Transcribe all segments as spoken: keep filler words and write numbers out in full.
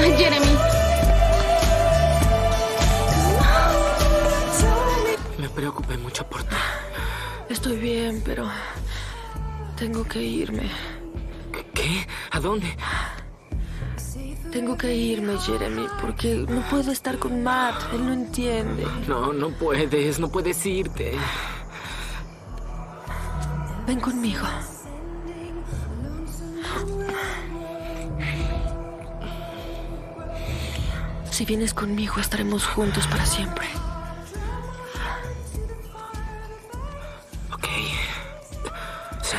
Jeremy. Me preocupé mucho por ti. Estoy bien, pero tengo que irme. ¿Qué? ¿A dónde? Tengo que irme, Jeremy, porque no puedo estar con Matt. Él no entiende. No, no puedes, no puedes irte. Ven conmigo. Si vienes conmigo, estaremos juntos para siempre. Ok. Sí.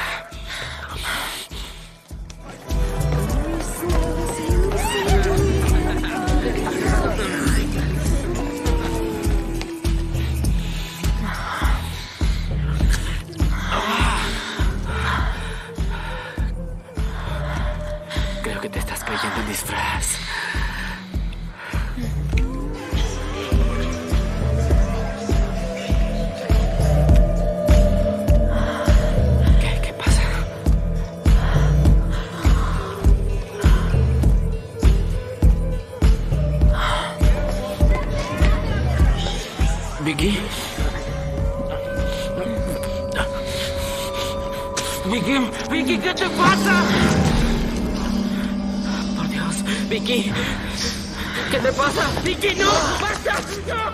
Creo que te estás creyendo el disfraz. Vicky. Vicky, Vicky, ¿qué te pasa? Por Dios, Vicky. ¿Qué te pasa? Vicky, no, basta. No.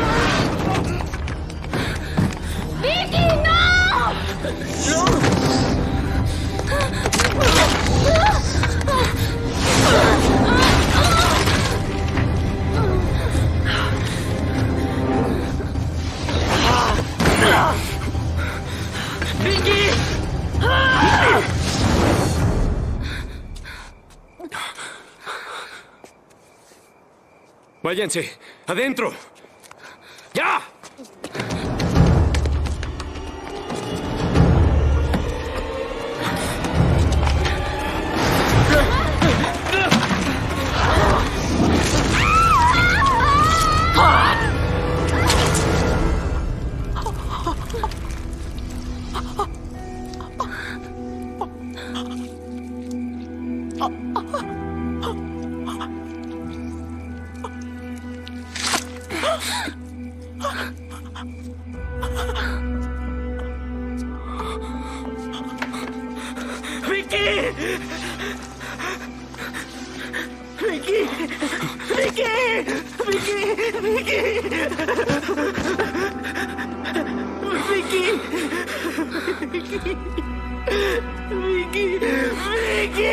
¡Vicky, no! No. ¡Vicky! Váyanse, adentro. ¡Ya! ¡Vicky! ¡Vicky! ¡Vicky! ¡Vicky! ¡Vicky! ¡Vicky! ¡Vicky! ¡Vicky! ¡Vicky!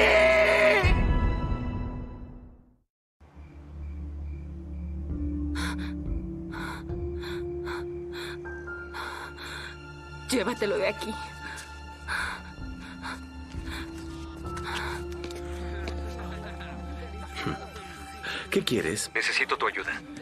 Llévatelo de aquí. ¿Qué quieres? Necesito tu ayuda.